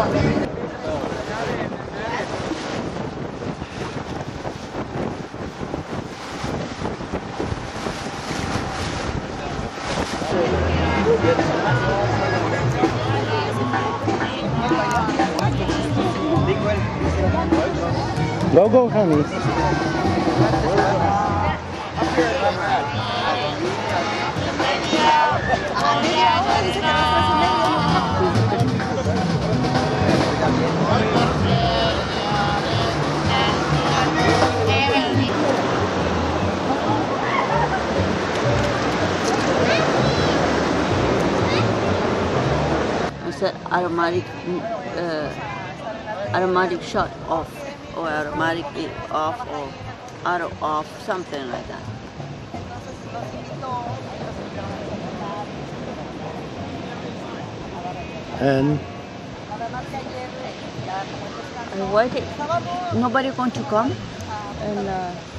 Go, go, honey. It's an automatic shut off, or automatic off, or auto off, something like that. And Why nobody going to come and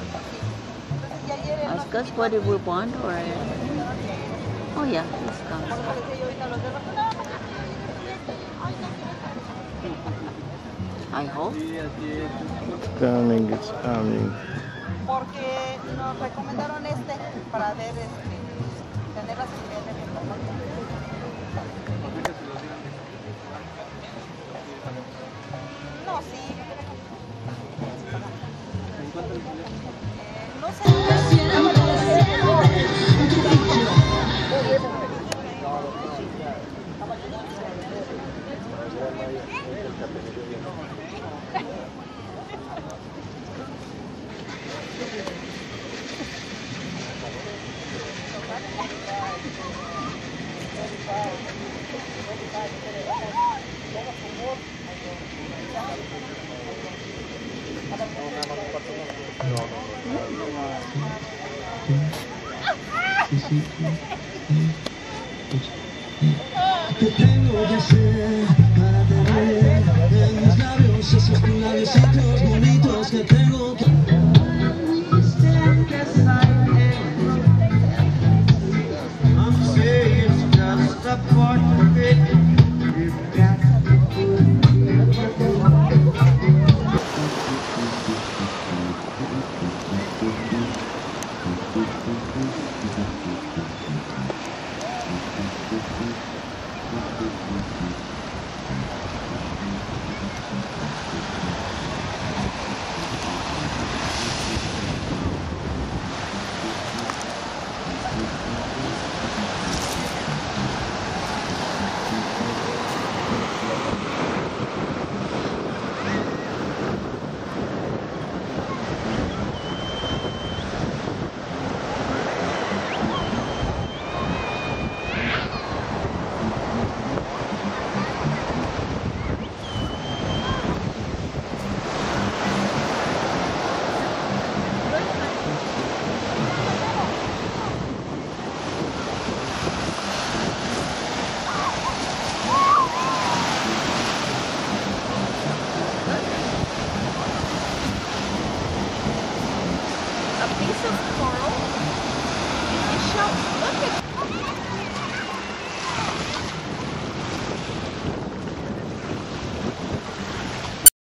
ask us what we want, or oh yeah, let's come. I hope. It's coming, it's coming. Porque nos recomendaron para ver tener la seguridad de mi papá. No, sí. No sé. ¿Qué tengo que hacer para tener en mis labios esos tus labiositos bonitos que tengo?